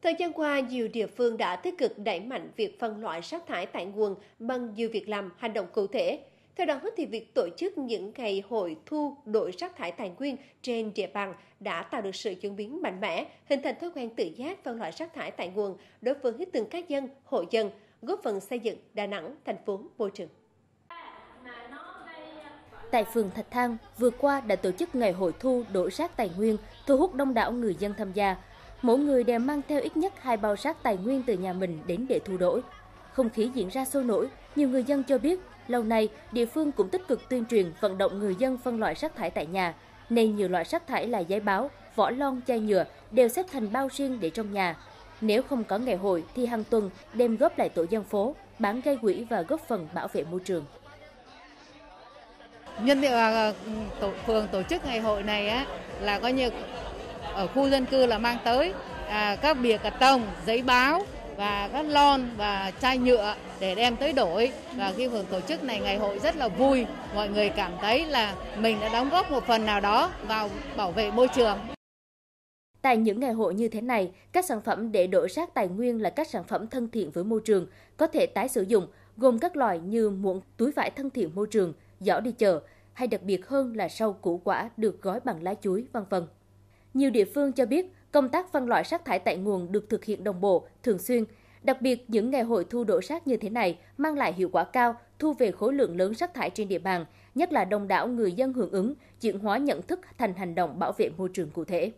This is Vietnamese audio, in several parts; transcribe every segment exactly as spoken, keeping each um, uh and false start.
Thời gian qua, nhiều địa phương đã tích cực đẩy mạnh việc phân loại rác thải tại nguồn bằng nhiều việc làm, hành động cụ thể. Theo đó, thì việc tổ chức những ngày hội thu đổi rác thải tài nguyên trên địa bàn đã tạo được sự chuyển biến mạnh mẽ, hình thành thói quen tự giác phân loại rác thải tại nguồn đối với từng cá nhân, hộ dân, góp phần xây dựng Đà Nẵng thành phố môi trường. Tại phường Thạch Thang, vừa qua đã tổ chức ngày hội thu đổi rác tài nguyên, thu hút đông đảo người dân tham gia. Mỗi người đều mang theo ít nhất hai bao rác tài nguyên từ nhà mình đến để thu đổi. Không khí diễn ra sôi nổi, nhiều người dân cho biết lâu nay địa phương cũng tích cực tuyên truyền vận động người dân phân loại rác thải tại nhà, nên nhiều loại rác thải là giấy báo, vỏ lon, chai nhựa đều xếp thành bao riêng để trong nhà. Nếu không có ngày hội thì hàng tuần đem góp lại tổ dân phố, bán gây quỹ và góp phần bảo vệ môi trường. Nhân tiện tổ, phường tổ chức ngày hội này á, là có như ở khu dân cư là mang tới à, các bìa cà tông, giấy báo và các lon và chai nhựa để đem tới đổi. Và khi phường tổ chức này ngày hội rất là vui, mọi người cảm thấy là mình đã đóng góp một phần nào đó vào bảo vệ môi trường. Tại những ngày hội như thế này, các sản phẩm để đổi rác tài nguyên là các sản phẩm thân thiện với môi trường, có thể tái sử dụng, gồm các loại như muỗng, túi vải thân thiện môi trường, giỏ đi chợ, hay đặc biệt hơn là rau củ quả được gói bằng lá chuối, vân vân. Nhiều địa phương cho biết công tác phân loại rác thải tại nguồn được thực hiện đồng bộ, thường xuyên. Đặc biệt, những ngày hội thu đổi rác như thế này mang lại hiệu quả cao, thu về khối lượng lớn rác thải trên địa bàn, nhất là đông đảo người dân hưởng ứng, chuyển hóa nhận thức thành hành động bảo vệ môi trường cụ thể.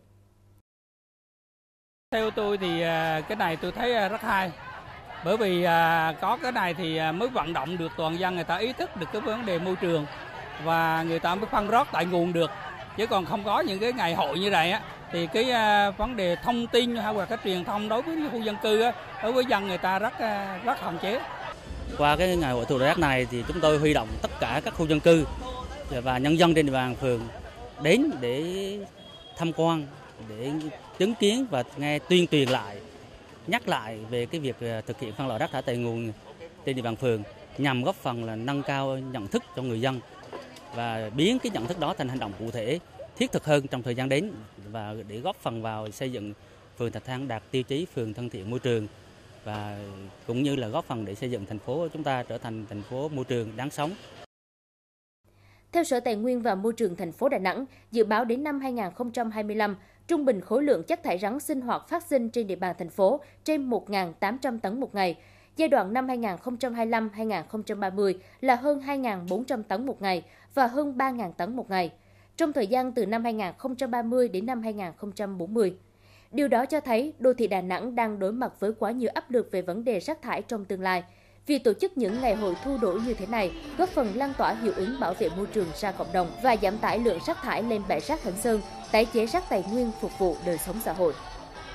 Theo tôi thì cái này tôi thấy rất hay. Bởi vì có cái này thì mới vận động được toàn dân người ta ý thức được cái vấn đề môi trường và người ta mới phân rác tại nguồn được. Chứ còn không có những cái ngày hội như này á thì cái vấn đề thông tin hay là cái truyền thông đối với khu dân cư á, đối với dân người ta rất rất hạn chế. Qua cái ngày hội thu đổi rác này thì chúng tôi huy động tất cả các khu dân cư và nhân dân trên địa bàn phường đến để tham quan, để chứng kiến và nghe tuyên truyền lại, nhắc lại về cái việc thực hiện phân loại rác thải tại nguồn trên địa bàn phường nhằm góp phần là nâng cao nhận thức cho người dân và biến cái nhận thức đó thành hành động cụ thể, thiết thực hơn trong thời gian đến và để góp phần vào xây dựng phường Thạch Thang đạt tiêu chí phường thân thiện môi trường và cũng như là góp phần để xây dựng thành phố của chúng ta trở thành thành phố môi trường đáng sống. Theo Sở Tài nguyên và Môi trường thành phố Đà Nẵng, dự báo đến năm hai nghìn không trăm hai mươi lăm, trung bình khối lượng chất thải rắn sinh hoạt phát sinh trên địa bàn thành phố trên một nghìn tám trăm tấn một ngày. Giai đoạn năm hai nghìn không trăm hai mươi lăm đến hai nghìn không trăm ba mươi là hơn hai nghìn bốn trăm tấn một ngày và hơn ba nghìn tấn một ngày, trong thời gian từ năm hai nghìn không trăm ba mươi đến năm hai nghìn không trăm bốn mươi. Điều đó cho thấy đô thị Đà Nẵng đang đối mặt với quá nhiều áp lực về vấn đề rác thải trong tương lai. Việc tổ chức những ngày hội thu đổi như thế này góp phần lan tỏa hiệu ứng bảo vệ môi trường ra cộng đồng và giảm tải lượng rác thải lên bãi rác Hương Sơn, tái chế rác tài nguyên phục vụ đời sống xã hội.